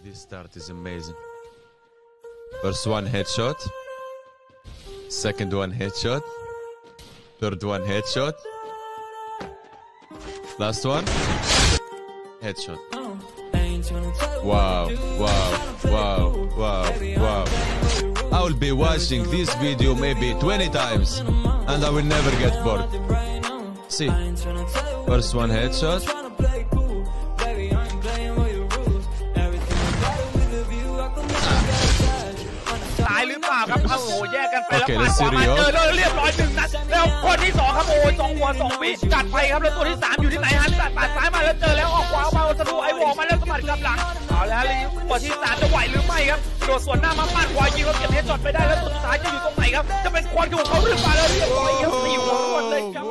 This start is amazing. First one headshot. Second one headshot. Third one headshot. Last one headshot. Wow, wow, wow, wow, wow. I will be watching this video maybe 20 times and I will never get bored. See, first one headshot. Okay, let's see Rio. เรียบร้อย1 นัดแล้วคนที่2ครับโอ้ย2 หัว 2 วิจัดไปครับแล้วตัวที่3อยู่ที่ไหนฮันตัดซ้ายมาแล้วเจอแล้วออกขวามาสะดุไอ้วอมาแล้วสมัดกลับหลังเอาแล้วตัวที่3จะไหวหรือไม่ครับโดดสวนหน้ามาปาดขวายิงแล้วเก็บเฮดช็อตไปได้แล้วตัวสุดท้ายจะอยู่ตรงไหนครับจะเป็นควันของเขาหรือเปล่าแล้วเรียบร้อยครับ4 หัวรวดเลยครับ